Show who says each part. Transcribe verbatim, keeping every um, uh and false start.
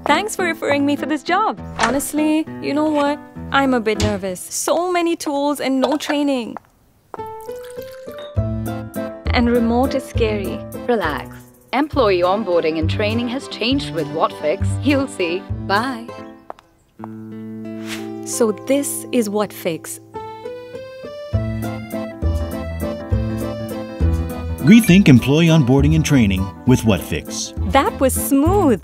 Speaker 1: Thanks for referring me for this job. Honestly, you know what? I'm a bit nervous. So many tools and no training. And remote is scary.
Speaker 2: Relax. Employee onboarding and training has changed with Whatfix. You'll see. Bye.
Speaker 1: So this is Whatfix.
Speaker 3: Rethink employee onboarding and training with Whatfix.
Speaker 1: That was smooth.